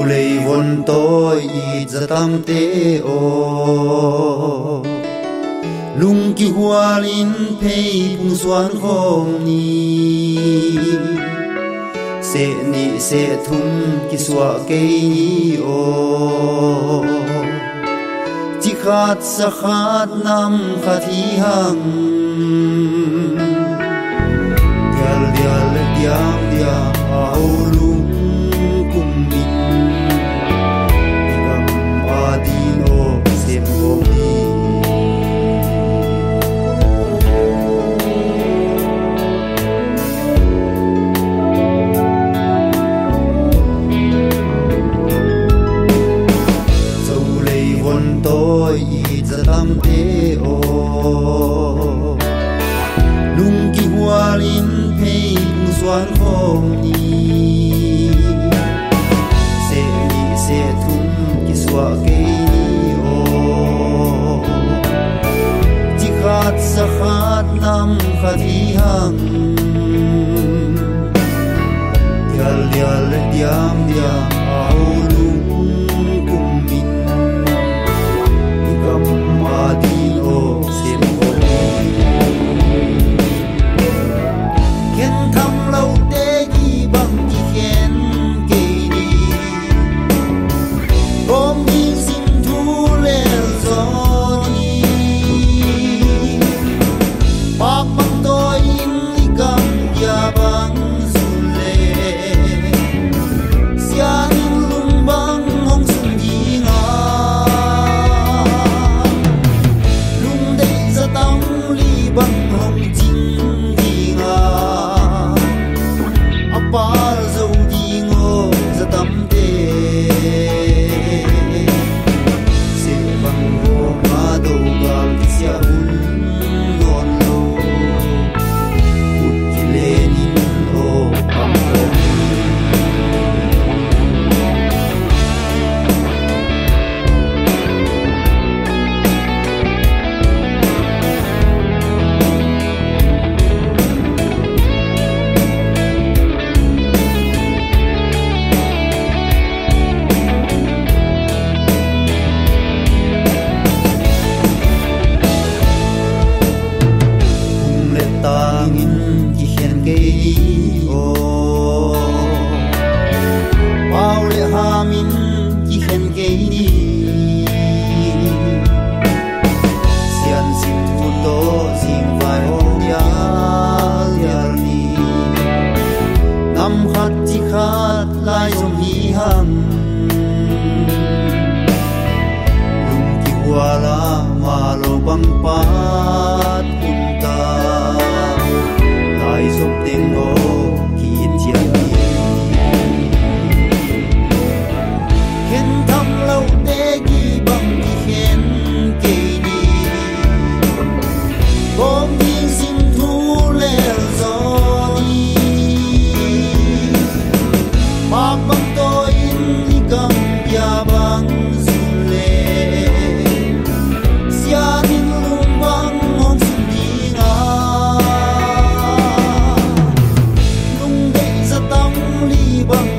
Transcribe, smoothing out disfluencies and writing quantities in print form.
lei von tôi i zatam te o lung ki hualin phei pung suan khom ni se thum ki suwa ke ni o chi khat sa khat nam khathi hang dial dial diam dia au lung kum min igam adino sem khom ni tôi zatam te o lung ki hualin phei pung suan khom ni se thum ki suwa ke ni o chi khat sa khat nam khathi hang dial dial diam dia au lung kum min adino sim khen thăm lâu để đi bằng đi khen kê đi ôm đi xin thu lên gió đi bác bằng tôi in đi cầm ya bằng xuân lệ xian lung bằng hong xuân đi ngà bằng hồng chính đi ngà apa dâu đi ngô ra tâm tê sẽ bằng hồ mà đầu gạo thì sẽ hun ngon lô hụt kỳ lên in ô bằng hồng min ki khen ke ni sian sim tu to sim vai hom ya yar ni nam khat chi khat lai som hi ham lung ki wala ma lo bang pat kun ta lai som teng o ki in chiang ni lâu để ghi bằng đi khen kê đi bom đi xin thu lên gió đi bác bằng tôi in đi cầm ya bằng xuân lệ xia tin lung bằng hong xuân đi ngà lung để ra tâm ly bằng